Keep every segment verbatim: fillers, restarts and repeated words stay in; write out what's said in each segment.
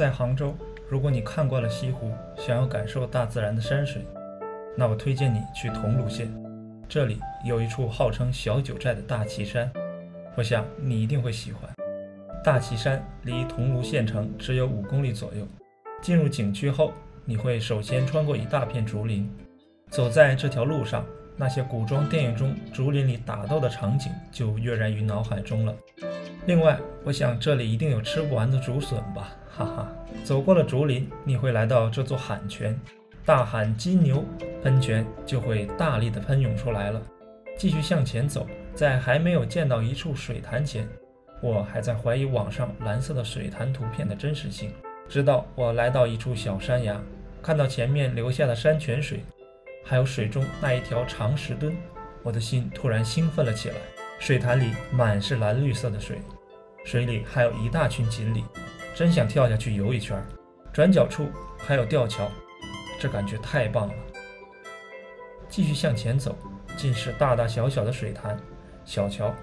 在杭州，如果你看惯了西湖，想要感受大自然的山水，那我推荐你去桐庐县。这里有一处号称小九寨的大旗山，我想你一定会喜欢。大旗山离桐庐县城只有五公里左右。进入景区后，你会首先穿过一大片竹林，走在这条路上，那些古装电影中竹林里打斗的场景就跃然于脑海中了。另外，我想这里一定有吃不完的竹笋吧，哈哈。走过了竹林，你会来到这座喊泉，大喊金牛，喷泉就会大力的喷涌出来了。继续向前走，在还没有见到一处水潭前，我还在怀疑网上蓝色的水潭图片的真实性，直到我来到一处小山崖，看到前面流下的山泉水，还有水中那一条长石墩，我的心突然兴奋了起来。水潭里满是蓝绿色的水，水里还有一大群锦鲤，真想跳下去游一圈。转角处还有吊桥，这感觉太棒了。继续向前走，尽是大大小小的水潭、小桥，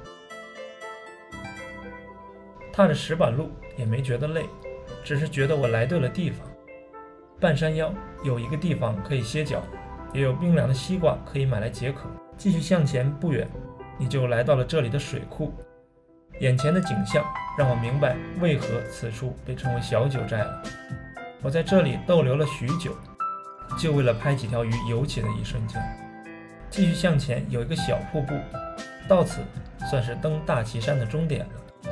踏着石板路也没觉得累，只是觉得我来对了地方。半山腰有一个地方可以歇脚，也有冰凉的西瓜可以买来解渴。继续向前不远，你就来到了这里的水库。眼前的景象让我明白为何此处被称为小九寨了。我在这里逗留了许久，就为了拍几条鱼游起的一瞬间。继续向前有一个小瀑布，到此算是登大旗山的终点了。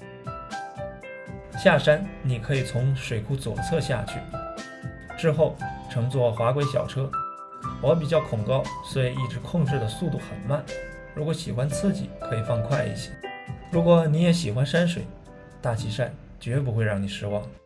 下山你可以从水库左侧下去，之后乘坐滑轨小车。我比较恐高，所以一直控制的速度很慢，如果喜欢刺激可以放快一些。如果你也喜欢山水，大旗山绝不会让你失望。